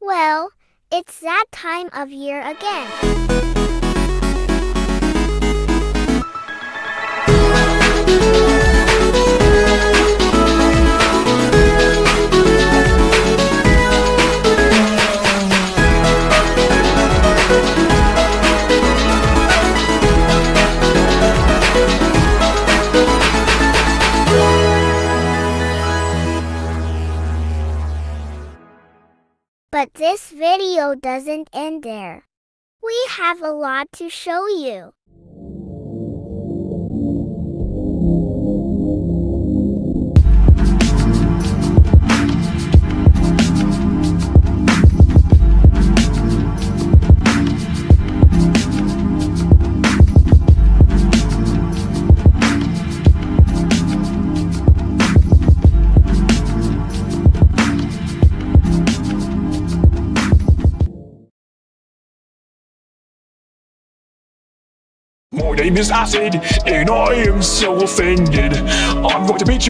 Well, it's that time of year again. But this video doesn't end there. We have a lot to show you. My name is Acid, and I am so offended. I'm going to beat you.